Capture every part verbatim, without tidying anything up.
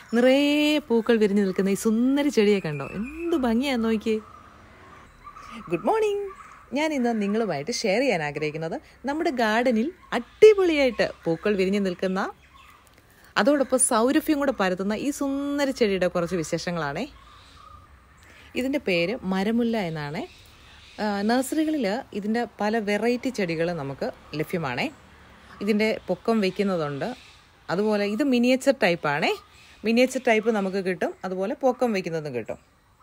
നിറയെ പൂക്കൾ വിരിഞ്ഞു നിൽക്കുന്ന ഈ സുന്ദരി ചെടിയെ കണ്ടോ? എന്ത് ഭംഗിയാന്ന് നോക്കിയേ. Good morning. ഞാൻ ഇന്ന് നിങ്ങളുമായിട്ട് ഷെയർ ചെയ്യാൻ ആഗ്രഹിക്കുന്നത് നമ്മുടെ ഗാർഡനിൽ അടിപൊളിയായിട്ട് പൂക്കൾ വിരിഞ്ഞു നിൽക്കുന്ന, അതോടൊപ്പം സൗരഭ്യം കൂടെ പരത്തുന്ന ഈ സുന്ദരി ചെടിയുടെ കുറച്ച് വിശേഷങ്ങളാണേ. ഇതിൻ്റെ പേര് മരമുല്ല എന്നാണ്. നഴ്സറികളിൽ ഇതിൻ്റെ പല വെറൈറ്റി ചെടികൾ നമുക്ക് ലഭ്യമാണേ. ഇതിൻ്റെ പൊക്കം വയ്ക്കുന്നതുണ്ട്, അതുപോലെ ഇത് മിനിയേച്ചർ ടൈപ്പാണേ. മിനിയേച്ചർ ടൈപ്പ് നമുക്ക് കിട്ടും, അതുപോലെ പൊക്കം വയ്ക്കുന്നതും കിട്ടും.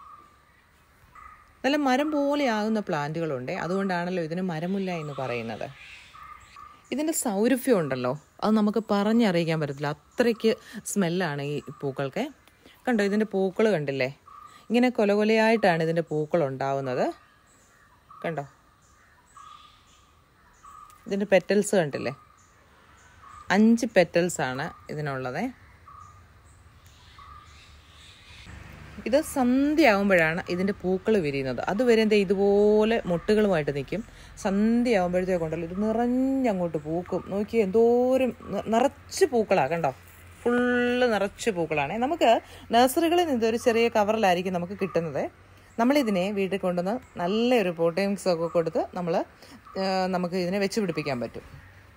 നല്ല മരം പോലെ ആകുന്ന പ്ലാന്റുകളുണ്ട്, അതുകൊണ്ടാണല്ലോ ഇതിന് മരമുല്ല എന്ന് പറയുന്നത്. ഇതിൻ്റെ സൗരഭ്യം ഉണ്ടല്ലോ, അത് നമുക്ക് പറഞ്ഞറിയിക്കാൻ പറ്റത്തില്ല, അത്രയ്ക്ക് സ്മെല്ലാണ് ഈ പൂക്കൾക്ക്. കണ്ടോ, ഇതിൻ്റെ പൂക്കൾ കണ്ടില്ലേ? ഇങ്ങനെ കൊല കൊലയായിട്ടാണ് ഇതിൻ്റെ പൂക്കൾ ഉണ്ടാവുന്നത്. കണ്ടോ, ഇതിൻ്റെ പെറ്റൽസ് കണ്ടില്ലേ? അഞ്ച് പെറ്റൽസാണ് ഇതിനുള്ളത്. ഇത് സന്ധ്യ ആകുമ്പോഴാണ് ഇതിൻ്റെ പൂക്കൾ വിരിയുന്നത്. അതുവരെ എന്താ ഇതുപോലെ മുട്ടുകളുമായിട്ട് നിൽക്കും. സന്ധ്യ ആകുമ്പോഴത്തേക്കുണ്ടല്ലോ ഇത് നിറഞ്ഞങ്ങോട്ട് പൂക്കും. നോക്കി എന്തോരം നിറച്ച് പൂക്കളാണ്. കണ്ടോ, ഫുള്ള് നിറച്ച് പൂക്കളാണ്. നമുക്ക് നഴ്സറികളിൽ നിന്ന് ഒരു ചെറിയ കവറിലായിരിക്കും നമുക്ക് കിട്ടുന്നത്. നമ്മളിതിനെ വീട്ടിൽ കൊണ്ടുവന്ന് നല്ലൊരു പോട്ടിംഗ്സ് ഒക്കെ കൊടുത്ത് നമ്മൾ നമുക്ക് ഇതിനെ വെച്ച് പിടിപ്പിക്കാൻ പറ്റും.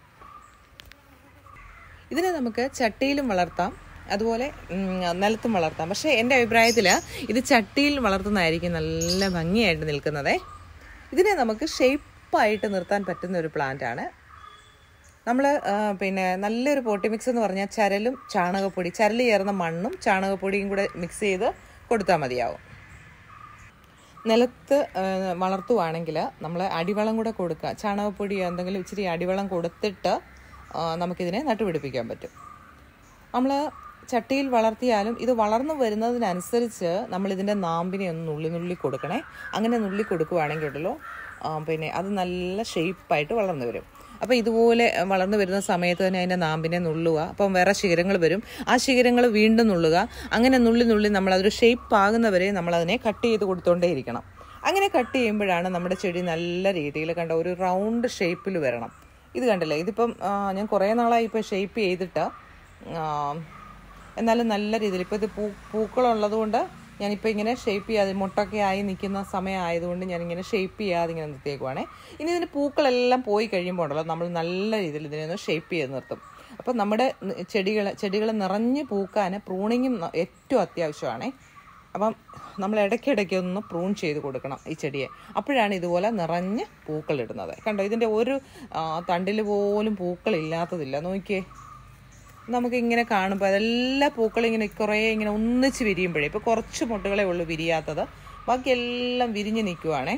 ഇതിനെ നമുക്ക് ചട്ടിയിലും വളർത്താം, അതുപോലെ നിലത്തും വളർത്താം. പക്ഷേ എൻ്റെ അഭിപ്രായത്തിൽ ഇത് ചട്ടിയിൽ വളർത്തുന്നതായിരിക്കും നല്ല ഭംഗിയായിട്ട് നിൽക്കുന്നത്. ഇതിനെ നമുക്ക് ഷേപ്പായിട്ട് നിർത്താൻ പറ്റുന്ന ഒരു പ്ലാന്റാണ്. നമ്മൾ പിന്നെ നല്ലൊരു പോട്ടി മിക്സ് എന്ന് പറഞ്ഞാൽ ചരലും ചാണകപ്പൊടി, ചരൽ ചേർന്ന മണ്ണും ചാണകപ്പൊടിയും കൂടെ മിക്സ് ചെയ്ത് കൊടുത്താൽ മതിയാവും. നിലത്ത് വളർത്തുവാണെങ്കിൽ നമ്മൾ അടിവളം കൂടെ കൊടുക്കുക. ചാണകപ്പൊടി എന്തെങ്കിലും ഇച്ചിരി അടിവളം കൊടുത്തിട്ട് നമുക്കിതിനെ നട്ടുപിടിപ്പിക്കാൻ പറ്റും. നമ്മൾ ചട്ടിയിൽ വളർത്തിയാലും ഇത് വളർന്നു വരുന്നതിനനുസരിച്ച് നമ്മളിതിൻ്റെ നാമ്പിനെ ഒന്ന് നുള്ളി നുള്ളി കൊടുക്കണേ. അങ്ങനെ നുള്ളി കൊടുക്കുകയാണെങ്കിൽ ഉണ്ടല്ലോ പിന്നെ അത് നല്ല ഷേപ്പായിട്ട് വളർന്നു വരും. അപ്പോൾ ഇതുപോലെ വളർന്നു വരുന്ന സമയത്ത് തന്നെ അതിൻ്റെ നാമ്പിനെ നുള്ളുക. അപ്പം വേറെ ശിഖരങ്ങൾ വരും, ആ ശിഖരങ്ങൾ വീണ്ടും നുള്ളുക. അങ്ങനെ നുള്ളി നുള്ളി നമ്മളതൊരു ഷേപ്പ് ആകുന്നവരെ നമ്മളതിനെ കട്ട് ചെയ്ത് കൊടുത്തുകൊണ്ടേ ഇരിക്കണം. അങ്ങനെ കട്ട് ചെയ്യുമ്പോഴാണ് നമ്മുടെ ചെടി നല്ല രീതിയിൽ കണ്ട ഒരു റൗണ്ട് ഷേപ്പിൽ വരണം. ഇത് കണ്ടില്ലേ, ഇതിപ്പം ഞാൻ കുറേ നാളായി ഇപ്പോൾ ഷേപ്പ് ചെയ്തിട്ട്, എന്നാലും നല്ല രീതിയിൽ ഇപ്പോൾ ഇത് പൂ പൂക്കളുള്ളത് കൊണ്ട് ഞാനിപ്പോൾ ഇങ്ങനെ ഷേപ്പ് ചെയ്യാതെ, മുട്ടൊക്കെ ആയി നിൽക്കുന്ന സമയം ആയതുകൊണ്ട് ഞാനിങ്ങനെ ഷേപ്പ് ചെയ്യാതെ ഇങ്ങനെ നിർത്തിയേക്കുവാണേ. ഇനി ഇതിൻ്റെ പൂക്കളെല്ലാം പോയി കഴിയുമ്പോൾ ഉണ്ടല്ലോ നമ്മൾ നല്ല രീതിയിൽ ഇതിനെ ഒന്ന് ഷേപ്പ് ചെയ്ത് നിർത്തും. അപ്പം നമ്മുടെ ചെടികൾ ചെടികൾ നിറഞ്ഞ് പൂക്കാൻ പ്രൂണിങ്ങും ഏറ്റവും അത്യാവശ്യമാണേ. അപ്പം നമ്മൾ ഇടയ്ക്കിടയ്ക്ക് ഒന്ന് പ്രൂൺ ചെയ്ത് കൊടുക്കണം ഈ ചെടിയെ. അപ്പോഴാണ് ഇതുപോലെ നിറഞ്ഞ് പൂക്കളിടുന്നത്. കണ്ടോ, ഇതിൻ്റെ ഒരു തണ്ടിൽ പോലും പൂക്കളില്ലാത്തതില്ല. നോക്കിയേ, നമുക്കിങ്ങനെ കാണുമ്പോൾ അതെല്ലാ പൂക്കളിങ്ങനെ കുറേ ഇങ്ങനെ ഒന്നിച്ച് വിരിയുമ്പോഴേ, ഇപ്പോൾ കുറച്ച് മുട്ടുകളെ ഉള്ളൂ വിരിയാത്തത്, ബാക്കിയെല്ലാം വിരിഞ്ഞ് നിൽക്കുവാണേ.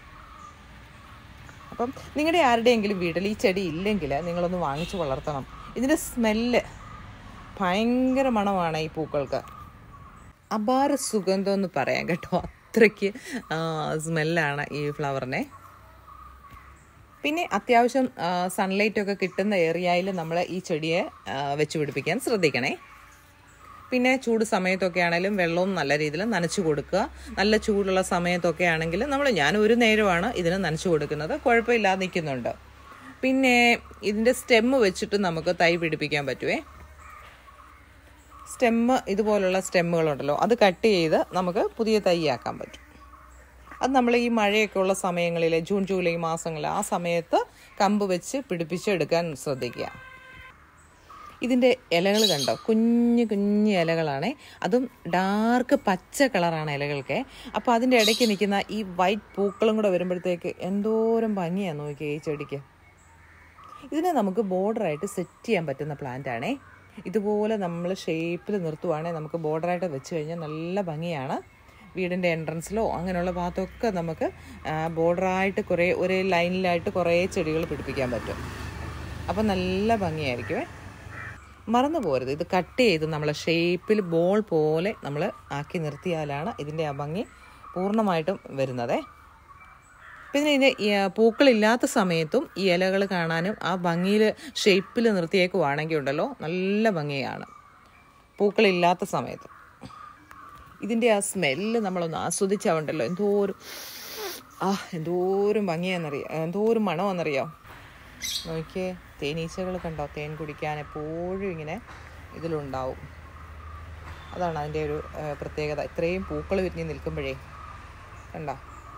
അപ്പം നിങ്ങളുടെ ആരുടെയെങ്കിലും വീട്ടിൽ ഈ ചെടി ഇല്ലെങ്കിൽ നിങ്ങളൊന്ന് വാങ്ങിച്ച് വളർത്തണം. ഇതിൻ്റെ സ്മെല്ല് ഭയങ്കര മണമാണ് ഈ പൂക്കൾക്ക്. അപാര സുഗന്ധം എന്ന് പറയാം കേട്ടോ, അത്രയ്ക്ക് സ്മെല്ലാണ് ഈ ഫ്ലവറിനെ. പിന്നെ അത്യാവശ്യം സൺലൈറ്റൊക്കെ കിട്ടുന്ന ഏരിയയിൽ നമ്മൾ ഈ ചെടിയെ വെച്ച് പിടിപ്പിക്കാൻ ശ്രദ്ധിക്കണേ. പിന്നെ ചൂട് സമയത്തൊക്കെ ആണെങ്കിലും വെള്ളവും നല്ല രീതിയിൽ നനച്ച് കൊടുക്കുക. നല്ല ചൂടുള്ള സമയത്തൊക്കെ ആണെങ്കിൽ നമ്മൾ ഞാൻ ഒരു നേരമാണ് ഇതിന് നനച്ച് കൊടുക്കുന്നത്, കുഴപ്പമില്ലാതെ നിൽക്കുന്നുണ്ട്. പിന്നെ ഇതിൻ്റെ സ്റ്റെമ്മ് വെച്ചിട്ട് നമുക്ക് തൈ പിടിപ്പിക്കാൻ പറ്റുമേ. സ്റ്റെമ്മ് ഇതുപോലുള്ള സ്റ്റെമ്മുകളുണ്ടല്ലോ, അത് കട്ട് ചെയ്ത് നമുക്ക് പുതിയ തൈയാക്കാൻ പറ്റും. അത് നമ്മൾ ഈ മഴയൊക്കെ ഉള്ള സമയങ്ങളിൽ, ജൂൺ ജൂലൈ മാസങ്ങളിൽ, ആ സമയത്ത് കമ്പ് വെച്ച് പിടിപ്പിച്ചെടുക്കാൻ ശ്രദ്ധിക്കുക. ഇതിൻ്റെ ഇലകൾ കണ്ടോ, കുഞ്ഞു കുഞ്ഞു ഇലകളാണ്, അതും ഡാർക്ക് പച്ച കളറാണ് ഇലകൾക്ക്. അപ്പോൾ അതിൻ്റെ ഇടയ്ക്ക് നിൽക്കുന്ന ഈ വൈറ്റ് പൂക്കളും കൂടെ വരുമ്പോഴത്തേക്ക് എന്തോരം ഭംഗിയാണ് നോക്കിയേ ഈ ചെടിക്ക്. ഇതിനെ നമുക്ക് ബോർഡറായിട്ട് സെറ്റ് ചെയ്യാൻ പറ്റുന്ന പ്ലാന്റാണേ. ഇതുപോലെ നമ്മൾ ഷേപ്പിൽ നിർത്തുവാണെങ്കിൽ നമുക്ക് ബോർഡറായിട്ട് വെച്ച് കഴിഞ്ഞാൽ നല്ല ഭംഗിയാണ്. വീടിൻ്റെ എൻട്രൻസിലോ അങ്ങനെയുള്ള ഭാഗത്തൊക്കെ നമുക്ക് ബോർഡറായിട്ട് കുറേ ഒരേ ലൈനിലായിട്ട് കുറേ ചെടികൾ പിടിപ്പിക്കാൻ പറ്റും. അപ്പം നല്ല ഭംഗിയായിരിക്കുമേ. മറന്നു പോരുത്, ഇത് കട്ട് ചെയ്ത് നമ്മൾ ഷേപ്പിൽ ബോൾ പോലെ നമ്മൾ ആക്കി നിർത്തിയാലാണ് ഇതിൻ്റെ ആ ഭംഗി പൂർണ്ണമായിട്ടും വരുന്നത്. പിന്നെ ഇതിന് പൂക്കളില്ലാത്ത സമയത്തും ഈ ഇലകൾ കാണാനും ആ ഭംഗിയിൽ ഷേപ്പിൽ നിർത്തിയേക്കുവാണെങ്കിൽ ഉണ്ടല്ലോ നല്ല ഭംഗിയാണ്. പൂക്കളില്ലാത്ത സമയത്ത് ഇതിൻ്റെ ആ സ്മെല്ല് നമ്മളൊന്ന് ആസ്വദിച്ചാവുണ്ടല്ലോ, എന്തോരം ആ എന്തോരം ഭംഗിയാണെന്നറിയാം, എന്തോരം മണമെന്നറിയാം. നോക്കിയേ, തേനീച്ചകൾ കണ്ടോ, തേൻ കുടിക്കാൻ എപ്പോഴും ഇങ്ങനെ ഇതിലുണ്ടാവും. അതാണ് അതിൻ്റെ ഒരു പ്രത്യേകത. ഇത്രയും പൂക്കൾ വിരിഞ്ഞ് നിൽക്കുമ്പോഴേ കണ്ടോ.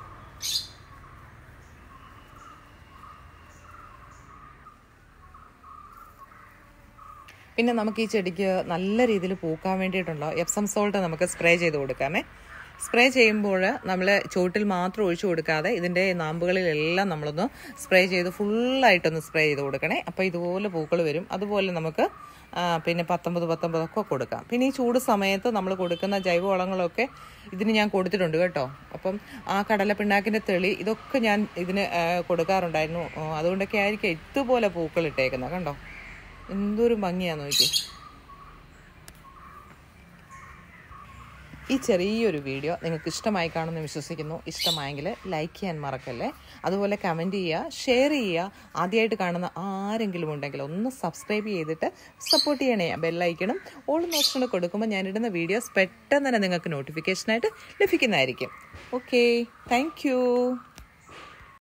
പിന്നെ നമുക്ക് ഈ ചെടിക്ക് നല്ല രീതിയിൽ പൂക്കാൻ വേണ്ടിയിട്ടുണ്ടോ എപ്സം സോൾട്ട് നമുക്ക് സ്പ്രേ ചെയ്ത് കൊടുക്കാമേ. സ്പ്രേ ചെയ്യുമ്പോൾ നമ്മൾ ചുവട്ടിൽ മാത്രം ഒഴിച്ചു കൊടുക്കാതെ ഇതിൻ്റെ നാമ്പുകളിലെല്ലാം നമ്മളൊന്ന് സ്പ്രേ ചെയ്ത് ഫുള്ളായിട്ടൊന്ന് സ്പ്രേ ചെയ്ത് കൊടുക്കണേ. അപ്പോൾ ഇതുപോലെ പൂക്കൾ വരും. അതുപോലെ നമുക്ക് പിന്നെ പത്തൊമ്പത് പത്തൊമ്പതൊക്കെ കൊടുക്കാം. പിന്നെ ഈ ചൂട് സമയത്ത് നമ്മൾ കൊടുക്കുന്ന ജൈവവളങ്ങളൊക്കെ ഇതിന് ഞാൻ കൊടുത്തിട്ടുണ്ട് കേട്ടോ. അപ്പം ആ കടലപ്പിണ്ണാക്കിൻ്റെ തെളി ഇതൊക്കെ ഞാൻ ഇതിന് കൊടുക്കാറുണ്ടായിരുന്നു. അതുകൊണ്ടൊക്കെ ആയിരിക്കും ഇതുപോലെ പൂക്കൾ ഇട്ടേക്കുന്നത്. കണ്ടോ എന്തൊരു ഭംഗിയാന്ന് നോക്കി. ഈ ചെറിയൊരു വീഡിയോ നിങ്ങൾക്ക് ഇഷ്ടമായി കാണുമെന്ന് വിശ്വസിക്കുന്നു. ഇഷ്ടമായെങ്കിൽ ലൈക്ക് ചെയ്യാൻ മറക്കല്ലേ. അതുപോലെ കമൻറ്റ് ചെയ്യുക, ഷെയർ ചെയ്യുക. ആദ്യമായിട്ട് കാണുന്ന ആരെങ്കിലും ഉണ്ടെങ്കിൽ ഒന്ന് സബ്സ്ക്രൈബ് ചെയ്തിട്ട് സപ്പോർട്ട് ചെയ്യണേ. ബെല്ലൈക്കണം ഓൾ ഓപ്ഷൻ കൊടുക്കുമ്പോൾ ഞാനിടുന്ന വീഡിയോസ് പെട്ടെന്ന് തന്നെ നിങ്ങൾക്ക് നോട്ടിഫിക്കേഷനായിട്ട് ലഭിക്കുന്നതായിരിക്കും. Okay, thank U.